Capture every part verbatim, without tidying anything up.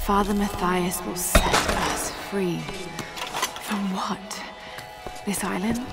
Father Matthias will set us free. From what? This island?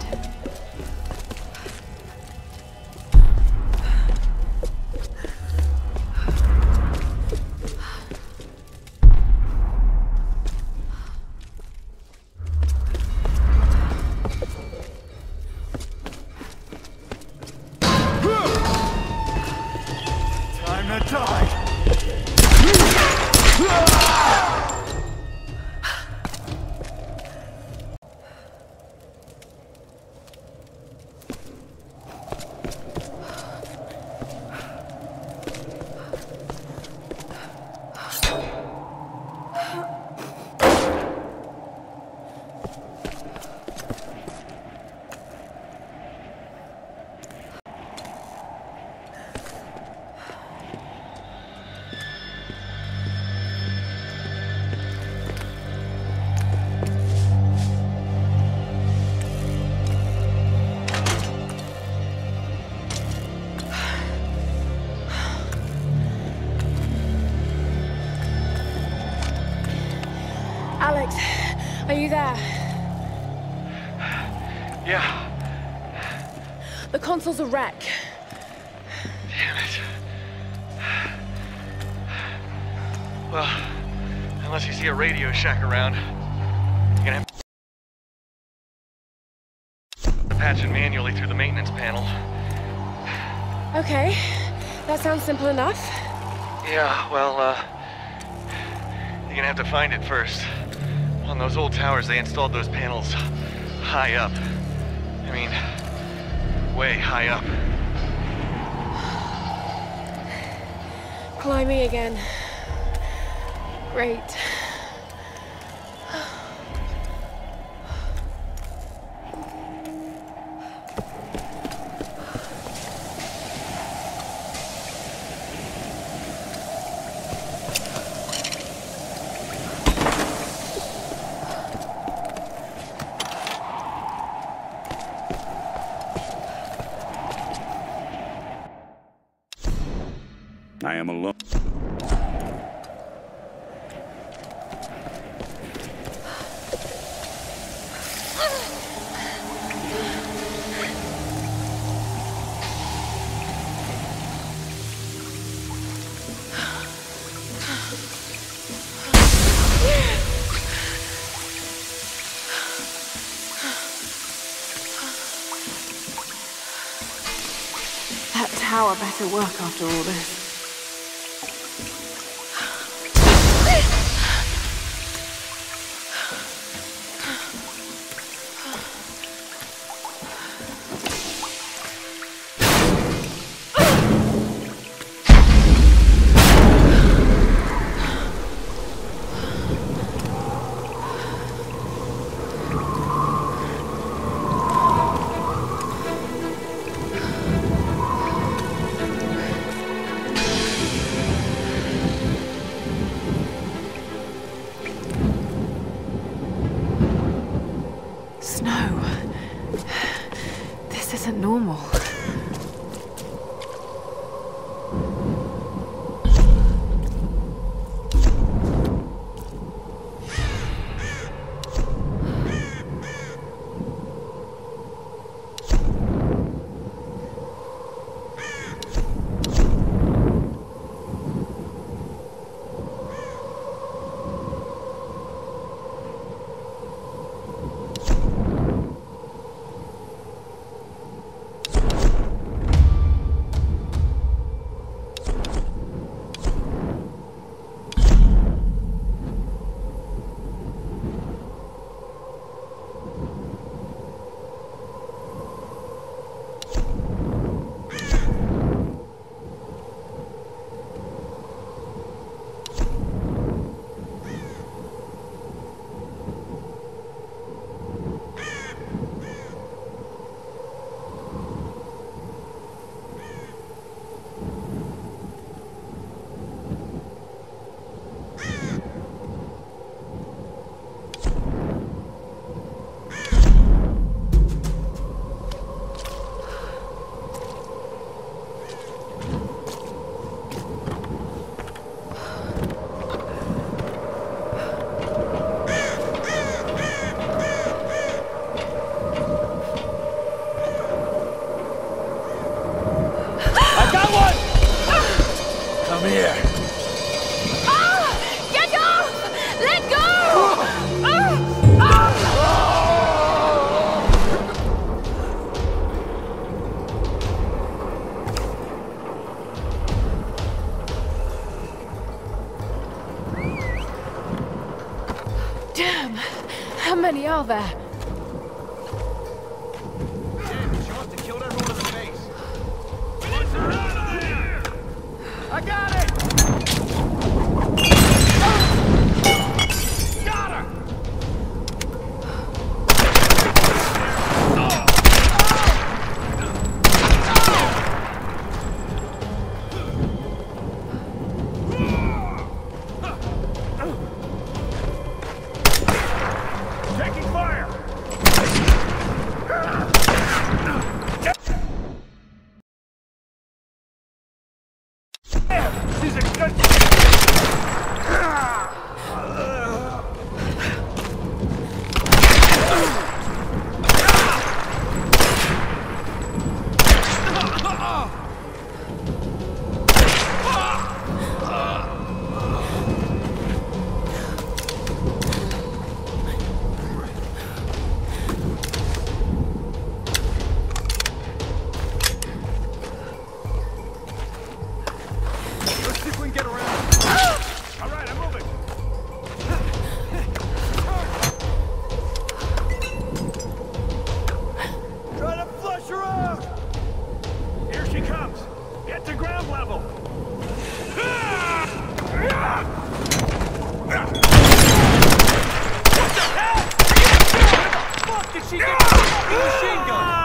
Alex, are you there? Yeah. The console's a wreck. Damn it. Well, unless you see a Radio Shack around, you're gonna have to patch it manually through the maintenance panel. Okay, that sounds simple enough. Yeah, well, uh, you're gonna have to find it first. On those old towers, they installed those panels high up. I mean, way high up. Climbing again. Great. I am alone. That tower better work after all this. Snow. This isn't normal. Damn! How many are there? Damn, she must have killed everyone in the base. Let's her out of here! I got it! Got her! Taking fire! These are good. Let's see if we can get around. All right, I'm moving. Try to flush her out. Here she comes. Get to ground level. What the hell? Where the fuck did she get the fucking machine gun?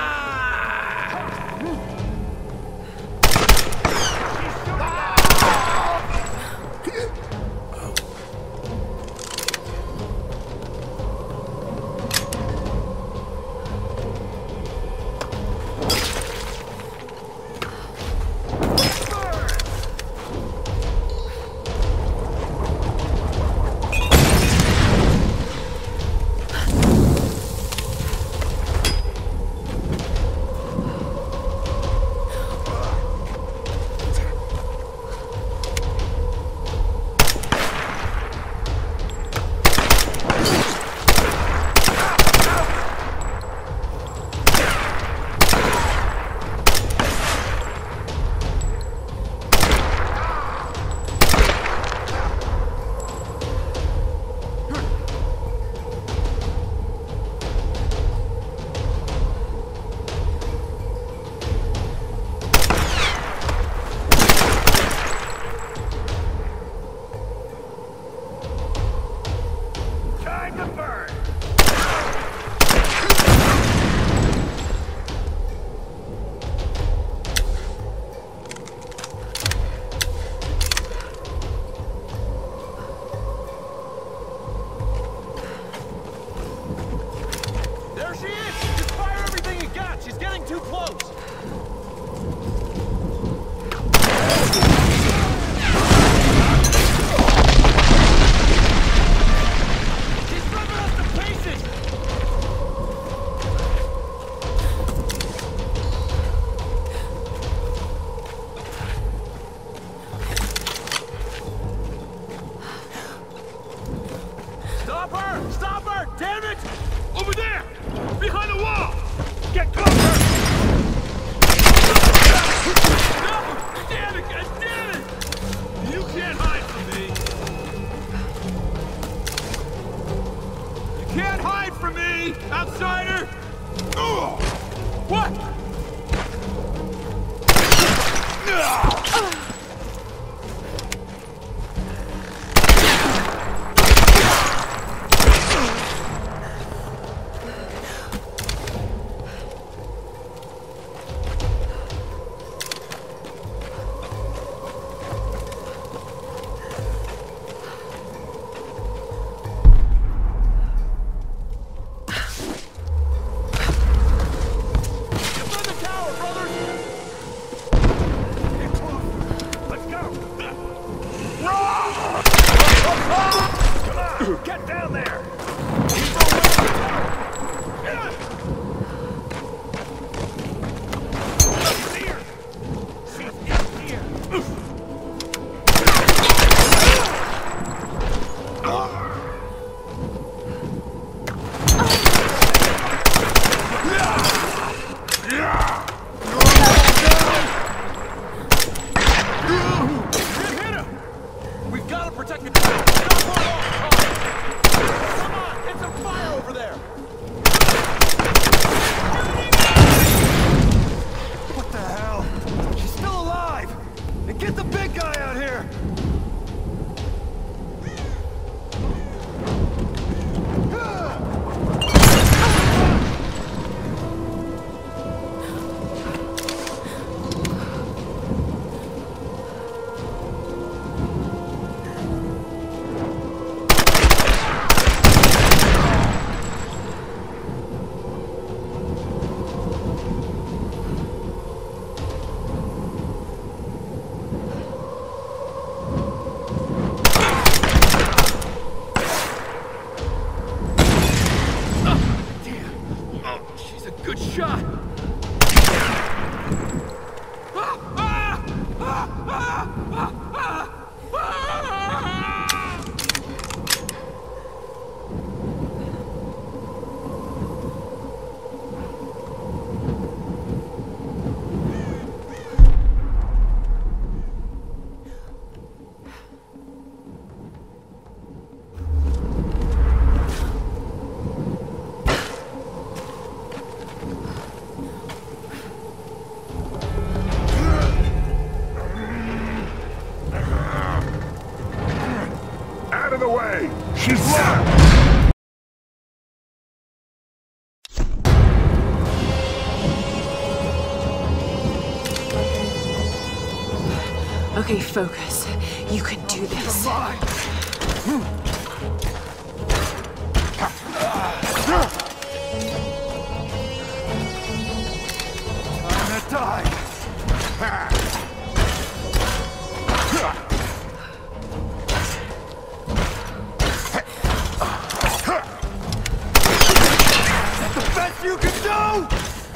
Time to burn! There she is! Just fire everything you got! She's getting too close! She's ripping us to pieces! Stop her! Stop her! Damn it! Over there! Behind the wall! Get closer! No! Damn it! God damn it! You can't hide from me! You can't hide from me, outsider! Ugh. What? Defend the tower, brothers! Get closer! shot! Out of the way! She's locked! Okay, focus. You can do this. I'm gonna die! You can do!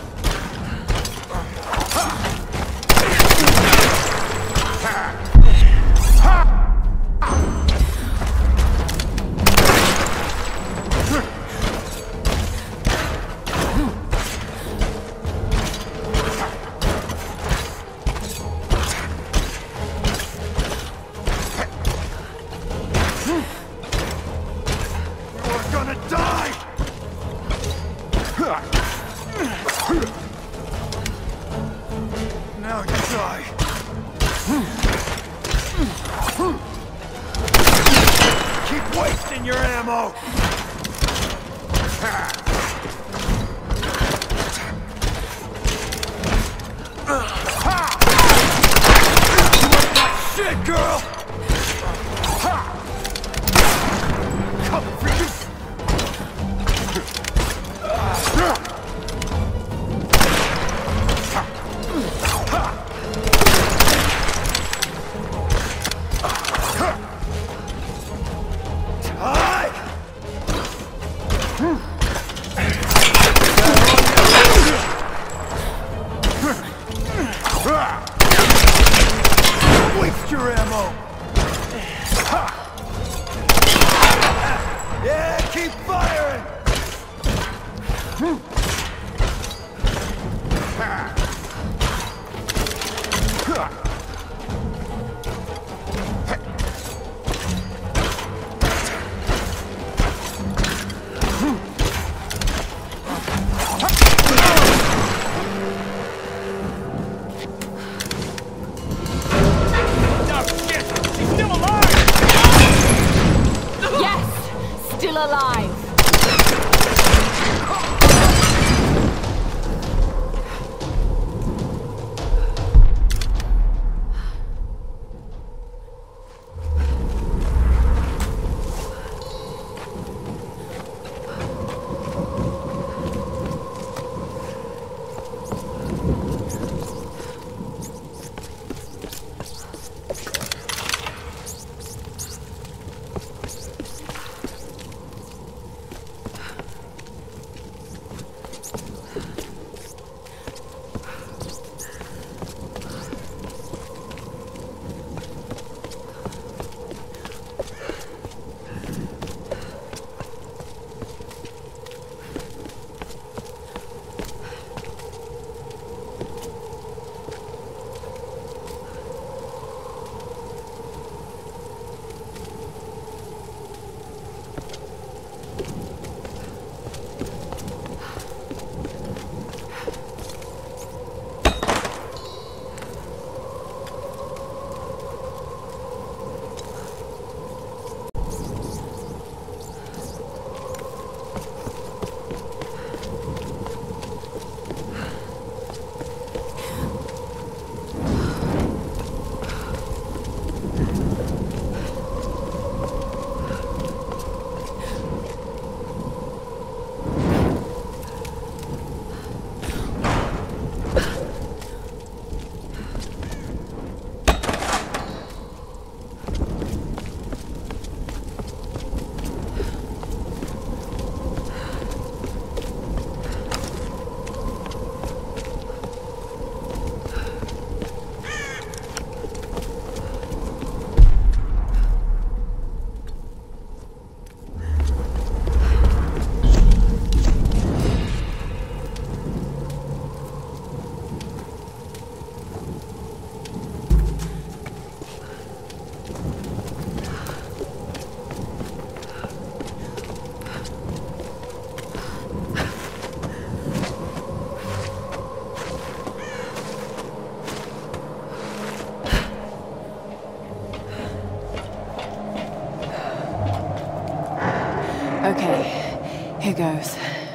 You're gonna die! Now you die. Keep wasting your ammo. Shit, girl. Come for you. Waste your ammo! Yeah, keep firing! Still alive! Here goes.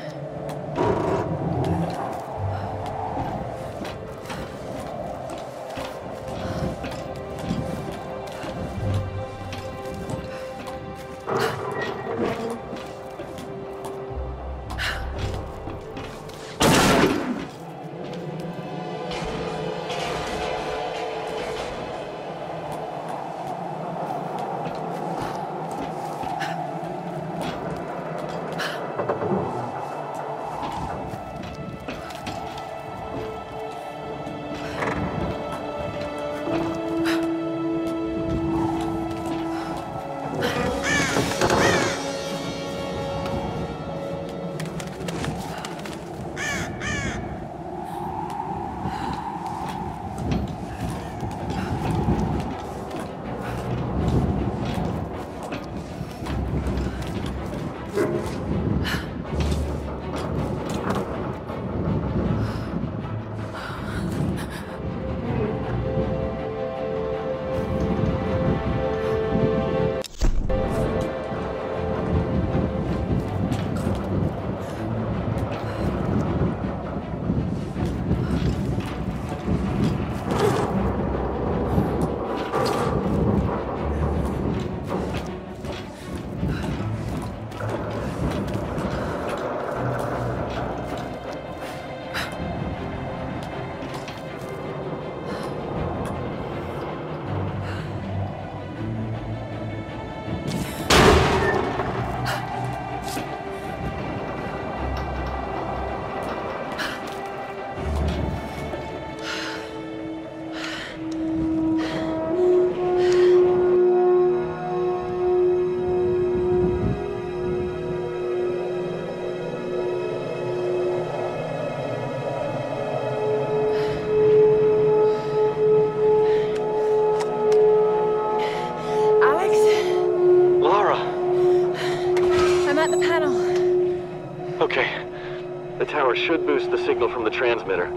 Okay. The tower should boost the signal from the transmitter.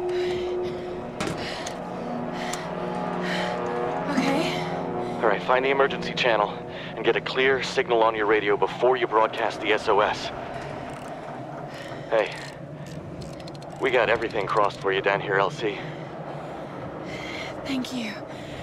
Okay. All right, find the emergency channel and get a clear signal on your radio before you broadcast the S O S. Hey, we got everything crossed for you down here, L C. Thank you.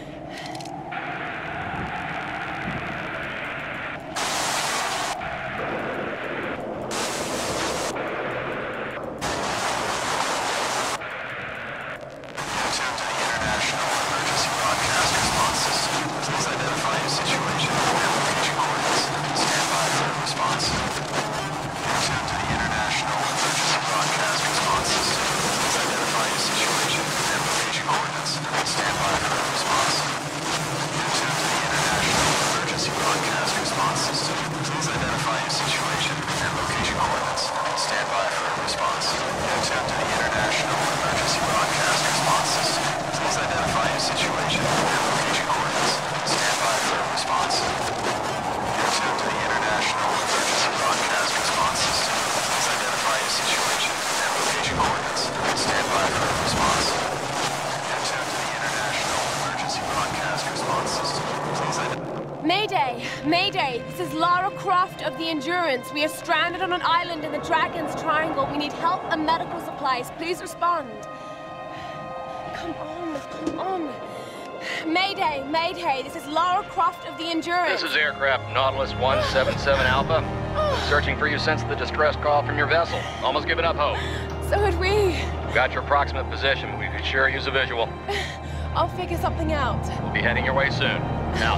Mayday! Mayday! This is Lara Croft of the Endurance. We are stranded on an island in the Dragon's Triangle. We need help and medical supplies. Please respond. Come on, come on. Mayday! Mayday! This is Lara Croft of the Endurance. This is aircraft Nautilus one seven seven Alpha. Searching for you since the distress call from your vessel. Almost given up hope. So had we. Got your approximate position, but we could sure use a visual. I'll figure something out. We'll be heading your way soon. Out.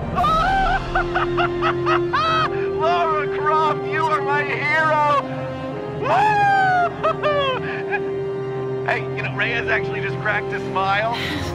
Lara Croft, you are my hero! Hey, you know, Reyes actually just cracked a smile.